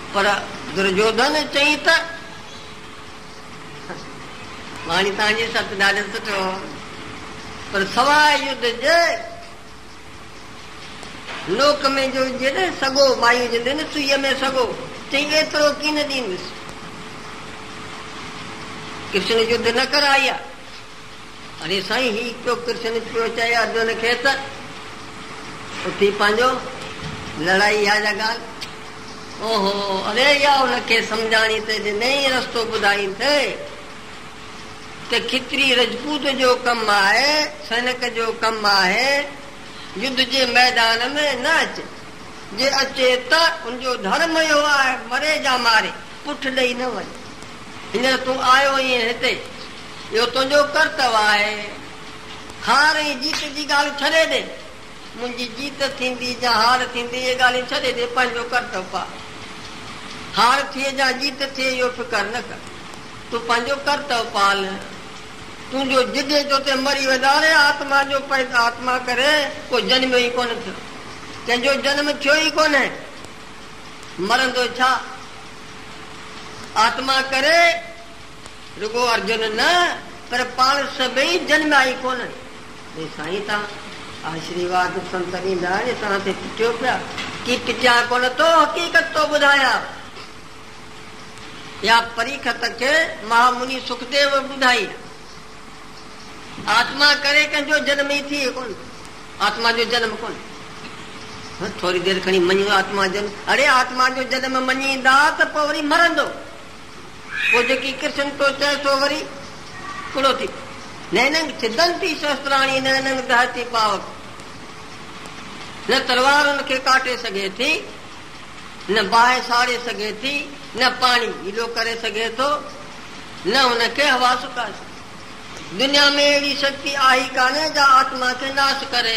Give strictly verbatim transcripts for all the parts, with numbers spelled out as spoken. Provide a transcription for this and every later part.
पर दुर्योधन चई त वाणी तव्हांजी सत ॾाढो सुठो, पर सवाइ युद्ध जे लोक में जो जॾहिं सॻो मायूं जंदे न सुईअ में सॻो, चई एतिरो की न ॾींदुसि। कृष्ण युद्ध न कराई आहे। अरे साईं ही पियो कृष्ण पियो चए अर्जुन खे त उथी पंहिंजो लड़ाई आहे जा ॻाल्हि। ओहो अरे या हुनखे सम्झाणी त नई रस्तो ॿुधाई थे त खितरी रजपूत जो कमु आहे, सैनिक जो कमु आहे, युद्ध जे मैदान में न अचे, जे अचे त उनजो धर्म इहो आहे मरे जा मारे, पुठ ॾेई न वञे। हींअर तूं आयो ई हिते, इहो तुंहिंजो कर्तव्य आहे। हार ऐं जीत जी ॻाल्हि छॾे ॾे, मुंहिंजी जीत थींदी या हार थींदी इहे ॻाल्हियूं छॾे ॾे, पंहिंजो कर्तव्य आहे। हार थिए या जीत थिए इहो फिकर न कर, तूं पंहिंजो कर्तव्य पाल। तुंहिंजो जिदे जो ते मरी वधारे आत्मा जो पैदा आत्मा करे को जन्म ई कोन थियो, कंहिंजो जन्म थियो ई कोन्हे, मरंदो छा आत्मा करे। रुगो अर्जुन न पर पाण सभई जन्मा ई कोन। साईं तव्हां आशीर्वाद संत ॾींदा आहिनि, तव्हां ते पिटियो पिया की पिटिया कोन तो हक़ीक़त तो ॿुधायां। या परीखत खे महामुनि सुखदेव ॿुधाई, आत्मा करे कंहिंजो जन्म ई थिए कोन, आत्मा जो जन्म कोन। थोरी देरि खणी मञो आत्मा जन्म, अरे आत्मा जो जन्म मञींदा त पोइ वरी मरंदो, पोइ जेकी कृष्ण तो चए सो वरी पूरो थी। नैनंग छिदंती शस्त्राणी नैनंग दहती पावक, न तलवार हुनखे काटे सघे थी, न बाहि साड़े सघे थी, न पाणी गीलो करे सघे थो, न हुनखे हवा सुकाए सघे। दुनिया में अहिड़ी शक्ति आई कान्हे जा आत्मा खे नाश करे।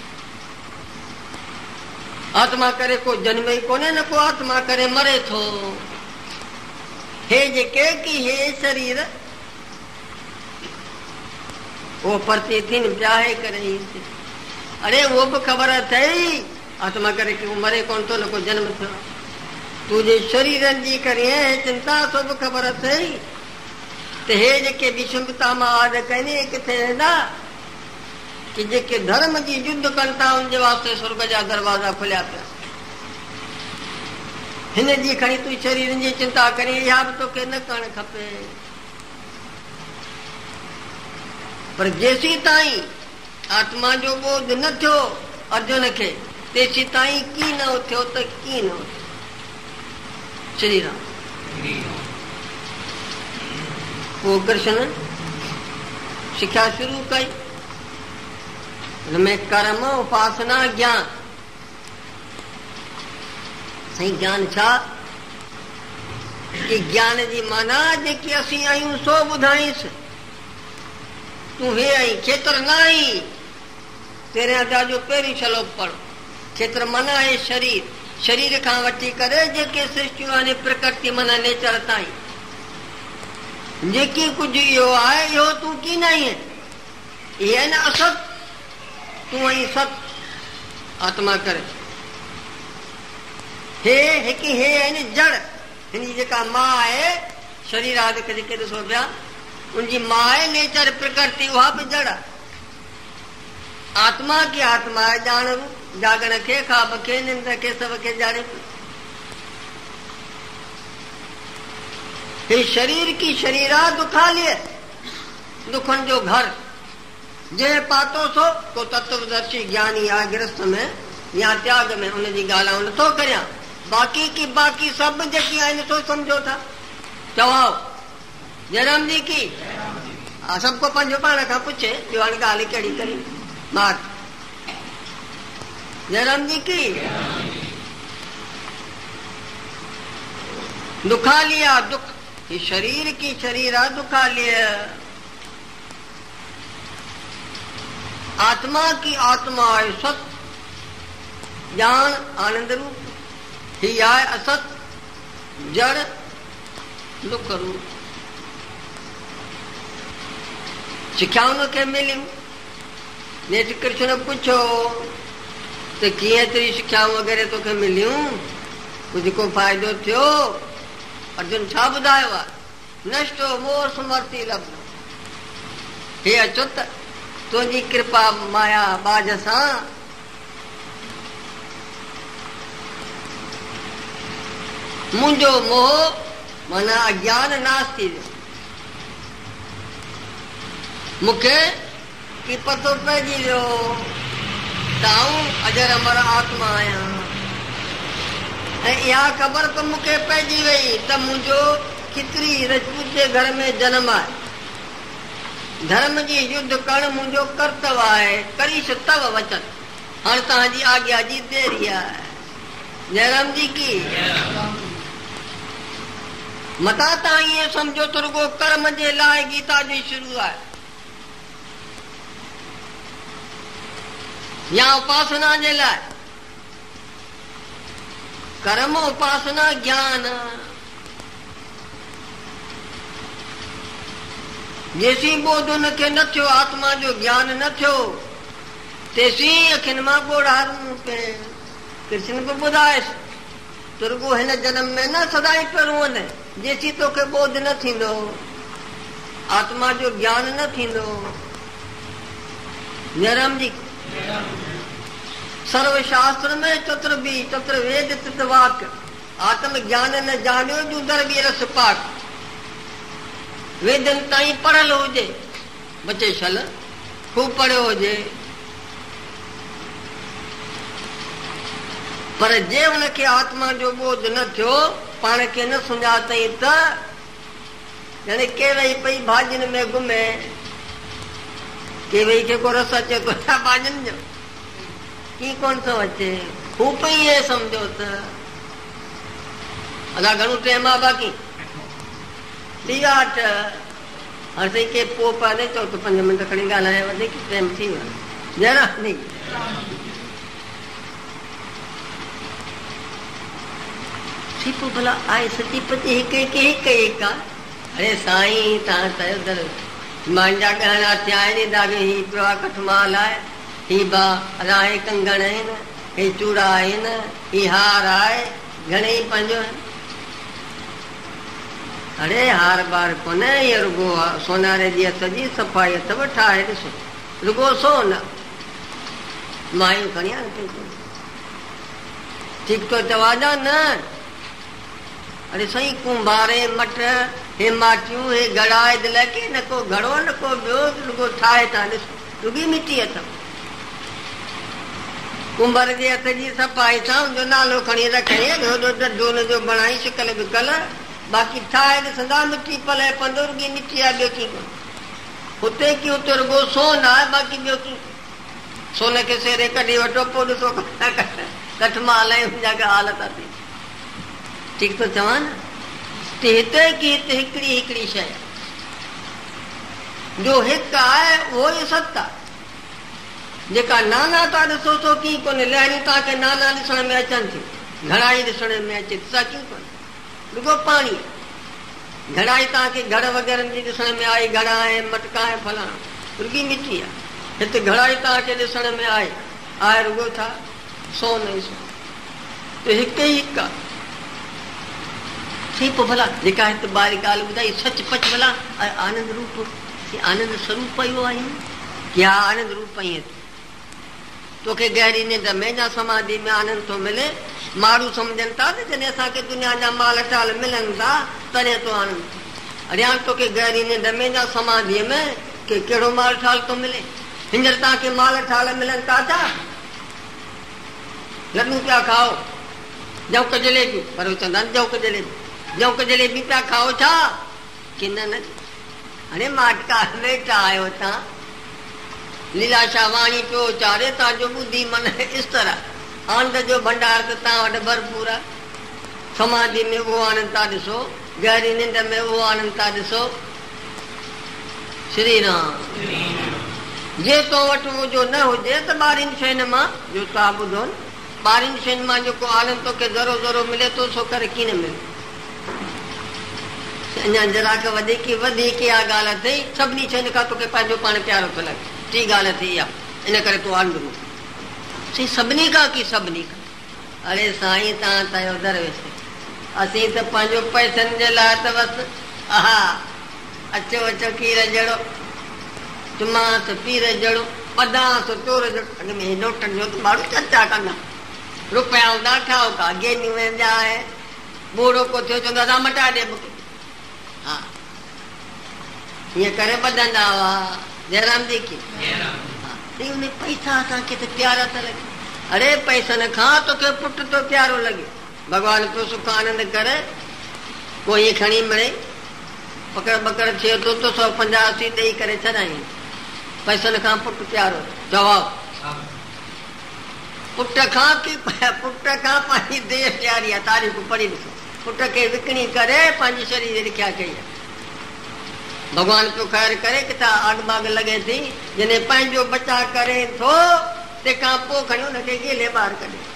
आत्मा करे को जन्म ई कोन्हे, न को आत्मा करे मरे थो। हे जेके की हे शरीर वो परते थिन प्याहे करे, अरे वो भी खबर अथई आत्मा करे कि वो मरे कोन थो, न को जन्म थियो। तुझे शरीरनि जी करे चिंता सो भी खबर अथई त हे जेके विषमता मां आद कनि किथे वेंदा, कि जेके धर्म जी युद्ध कनि था उनजे वास्ते स्वर्ग जा दरवाजा खुलिया पिया। हिन जी खणी तूं शरीर जी चिंता करी, इहा बि तोखे न करणु खपे। पर जेसी ताईं आत्मा जो बोध न थियो अर्जुन खे, तेसी ताईं की न थियो त की न थियो। श्री राम पोइ कृष्ण शिक्षा शुरू कई, हुनमें कर्म उपासना ज्ञान। साईं ज्ञान छा कि ज्ञान जी माना जेकी असीं आहियूं सो ॿुधाईंसि। तूं हे आई खेत्र न आई, तेरे अध्याय जो पहिरीं श्लोक पढ़। खेत्र माना आहे शरीर, शरीर खां वठी करे जेके सृष्टियूं आहिनि प्रकृति माना नेचर ताईं, जेकी कुझु इहो आहे इहो तूं की न आहीं। इहे आहिनि असत, तूं आहीं सत आत्मा करे। हे हिकु हे आहिनि जड़, हिन जी जेका मां आहे शरीर आदि जेके ॾिसो पिया उनजी मां आहे नेचर प्रकृति, उहा बि जड़ आहे। आत्मा की आत्मा है जान रूप, जागण खे खाब खे निंद खे सब खे जाने। हे शरीर की शरीरा दुखालिए, दुखन जो घर जे पातो सो को तत्वदर्शी ज्ञानी आ गृहस्थ में या त्याग में उनजी ॻाल्हि नथो करियां। बाकी की बाकी सब जेकी आहिनि सो समझो था। चवाओ जयराम जी की सबको पंहिंजो पाण खां पुछे ॿियो हाणे ॻाल्हि कहिड़ी करी मां। जयराम जी की दुखा लिया दुख, शरीर की शरीरा दुखा लिया। आत्मा की आत्मा है सत, ज्ञान आनंद रूप, ही आए असत जड़ दुख रूप। शिक्षा उनखे मिलियूं। नेठ कृष्ण पुछो त कीअं तेरी शिक्षाऊं वग़ैरह तोखे मिलियूं? कुझु को फ़ाइदो थियो? अर्जुन छा ॿुधायो आहे? नष्टो मोह स्मृति लभ। हे अच्युत, तुंहिंजी कृपा माया बाज सां मुंहिंजो मोह माना अज्ञान नाश थी वियो। मूंखे की पतो पइजी वियो त आऊं अजर अमर आत्मा आहियां। ऐं इहा ख़बर त मूंखे पइजी वई त मुंहिंजो खितरी रजपूत जे घर में जनम आहे। धर्म जी युद्ध करणु मुंहिंजो कर्तव्य आहे। करीश तव वचन। हाणे तव्हांजी आज्ञा जी देरी आहे। जयराम जी की मता तव्हां ईअं सम्झो त रुगो कर्म जे लाइ गीता जी शुरू आहे या उपासना जे लाइ। कर्म उपासना ज्ञान जेसी बोध हुनखे न थियो, आत्मा जो ज्ञान न थियो, तेसी अखियुनि मां ॻोढ़ारूं पिए। कृष्ण बि ॿुधाएसि त रुगो हिन जनम में न सदाई पियो वञे जेसी तोखे बोध न थींदो, आत्मा जो ज्ञान न थींदो। जयराम जी सर्वशास्त्र में चतुर भी चतुर वेद तित वाक आत्म ज्ञान न जानियो जूदर भी रस पाक। वेदन ताईं पढ़ियल हुजे बचे छल खूब पढ़ियो हुजे, पर जे हुनखे आत्मा जो बोध न थियो, पाण खे न सुञातई त ॼणे के वई पई भाॼियुनि में घुमे, के वई के को रस अचे थो भाॼियुनि जो की कोन थो अचे, हू पई इहे सम्झो त अञा घणो टाइम आहे बाक़ी थी विया अठ। हाणे साईं के पोइ पाए चओ त पंज मिंट खणी ॻाल्हाए वधीक टाइम थी वियो। जरा नहीं पोइ भला आहे सची पची हिकु हिकु हिकु हिकु आहे। अरे साईं तव्हां चयो दर मुंहिंजा गहना थिया आहिनि दागे ही पियो आहे कठमाल आहे, ही बा अञा हे कंगण आहिनि, हे चूड़ा आहिनि, ही हार आहे, घणेई पंहिंजो। अरे हार बार कोन्हे, इहो रुगो सोनारे जी हथ जी सफ़ाई अथव, ठाहे ॾिसो रुगो सोन मायूं खणी आन ठीकु थो चवां न। अरे साईं कुंभारे मट हे माटियूं हे घड़ा दिल के न को घड़ो न को ॿियो रुगो ठाहे था ॾिसो, रुगी मिटी अथव। कुंभर जे हथ जी सफ़ाई सां हुनजो नालो खणी रखणी, ॾढो हुनजो बणाई शिकल विकल, बाक़ी ठाहे ॾिसंदा मिटी पले पंदो रुगी मिटी आहे, ॿियो की कोन। हुते की हुते रुगो सोन आहे, बाक़ी ॿियो की सोन खे सेरे कढी वठो पोइ ॾिसो कठमाल ऐं हुनजा हालत थी। ठीकु थो चवां न। हिते की हिते हिकिड़ी हिकिड़ी शइ जो हिकु आहे उहो ई सत आहे। जेका नाना था ॾिसो सो की कोन्हे, लहरियूं तव्हांखे नाना ॾिसण में अचनि थियूं, घड़ाई ॾिसण में अचे थी, सा की कोन्हे रुगो पाणी। घड़ाई तव्हांखे घड़ वग़ैरह जी ॾिसण में आई, घड़ा ऐं मटका ऐं फलाणा, रुगी मिटी आहे। हिते घड़ाई तव्हांखे ॾिसण में आहे आहे रुगो छा सोन ई सोन। त हिकु ई हिकु आहे। थी पोइ भला जेका हिते ॿारी ॻाल्हि ॿुधाई सच पच भला आनंद रूप आनंद स्वरूप इहो आहियूं की हा आनंद रूप ई तोखे गहरी निंड में या समाधि में आनंद थो मिले। माण्हू सम्झनि था त जॾहिं असांखे दुनिया जा माल टाल मिलनि था तॾहिं तो आनंद। अरे हाणे तोखे गहरी निंड में या समाधीअ में के कहिड़ो माल ठाल थो मिले? हींअर तव्हांखे माल ठाल मिलनि था छा? लॾूं पिया खाओ, जौक जलेबियूं, पर चवंदा आहिनि जौक जलेबी जौक जलेबी पिया खाओ छा की न न। हाणे माटका वेठा आहियो तव्हां, लीलाशाह वाणी पियो चारे, तव्हांजो ॿुधी मन इस तरह आनंद जो भंडार त तव्हां वटि भरपूर आहे। समाधि में उहो आनंद था ॾिसो, गहरी निंड में उहो आनंद था ॾिसो। श्री राम जे तो वटि उहो जो न हुजे त ॿारहनि शयुनि मां जो तव्हां ॿुधो न, ॿारहनि शयुनि मां जेको आनंद तोखे ज़रो ज़रो मिले थो सो करे कीन मिले। अञा जराक वधीक वधीक इहा ॻाल्हि अथई, सभिनी शयुनि खां तोखे पंहिंजो पाण प्यारो थो लॻे। टी ॻाल्हि थी आहे, इन करे तूं आनंद रूप सही सभिनी खां की सभिनी खां अरे साईं तव्हां त आहियो दरवेश, असीं त पंहिंजो पैसनि जे लाइ त बसि हा अचो अचो खीर जहिड़ो, चुमास पीर जहिड़ो, ॿधांस चोर जहिड़ो। अॻ में नोटनि जो त माण्हू चर्चा कंदा, रुपया हूंदा ठाहो का गेनी वेंदा आहे, बूढ़ो को थियो चवंदा असां मटा ॾे मूंखे। हा हीअं करे ॿधंदा हुआ। जयराम जी की उन पैसा असांखे त प्यारा था लॻे। अरे पैसनि खां तोखे पुटु तो प्यारो लॻे। भॻवानु पियो सुख आनंद करे, कोई खणी मिले पकड़ पकड़ थिए थो त सौ पंजाह असी ॾेई करे छॾायूं। पैसनि खां पुटु प्यारो। जवाबु पुट खां की पुट खां पंहिंजी देह प्यारी आहे। तारीफ़ पढ़ी ॾिसो, पुट खे विकिणी करे पंहिंजी शरीर जी रखिया कई आहे। भॻवानु पियो ख़ैर करे किथां आग बाग लॻे थी, जॾहिं पंहिंजो बचा करे थो तंहिंखां पोइ खणी हुनखे गेले ॿाहिरि कढे।